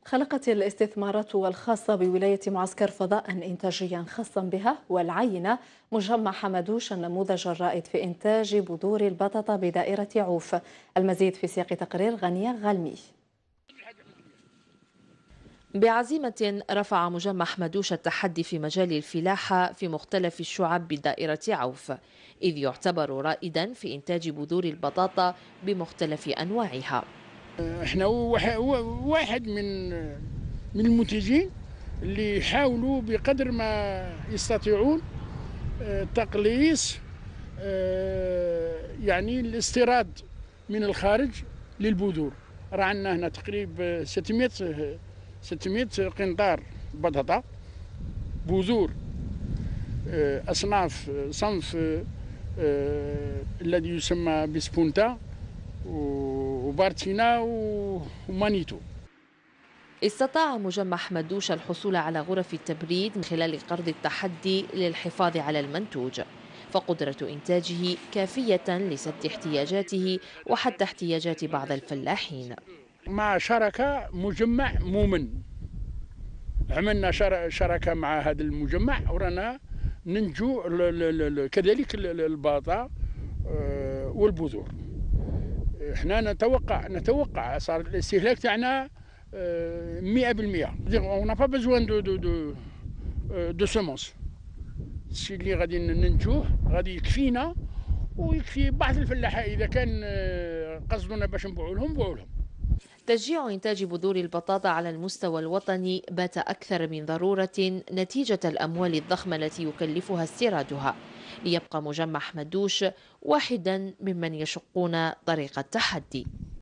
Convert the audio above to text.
خلقت الاستثمارات الخاصة بولاية معسكر فضاء إنتاجيا خاصا بها، والعينة مجمع حمدوش النموذج الرائد في إنتاج بذور البطاطا بدائرة عوف. المزيد في سياق تقرير غنية غالمي. بعزيمة رفع مجمع حمدوش التحدي في مجال الفلاحة في مختلف الشعب بدائرة عوف، إذ يعتبر رائدا في إنتاج بذور البطاطا بمختلف أنواعها. احنا واحد من المنتجين اللي يحاولوا بقدر ما يستطيعون تقليص يعني الاستيراد من الخارج للبذور. راه عندنا هنا تقريبا 600 قنطار بطاطا، بذور اصناف صنف الذي يسمى بسبونتا وبارتينا ومانيتو. استطاع مجمع حمدوش الحصول على غرف التبريد من خلال قرض التحدي للحفاظ على المنتوج، فقدرة إنتاجه كافية لسد احتياجاته وحتى احتياجات بعض الفلاحين. مع شركة مجمع مؤمن، عملنا شركة مع هذا المجمع ورانا ننتجو كذلك البطاطا والبذور. احنا نتوقع صار الاستهلاك تاعنا 100%. on n'a pas besoin de semences. الشيء اللي غادي ننتجوه غادي يكفينا ويكفي بعض الفلاحة إذا كان قصدنا باش نبيعوا لهم. تشجيع إنتاج بذور البطاطا على المستوى الوطني بات أكثر من ضرورة نتيجة الأموال الضخمة التي يكلفها استيرادها، ليبقى مجمع حمدوش واحدا ممن يشقون طريق التحدي.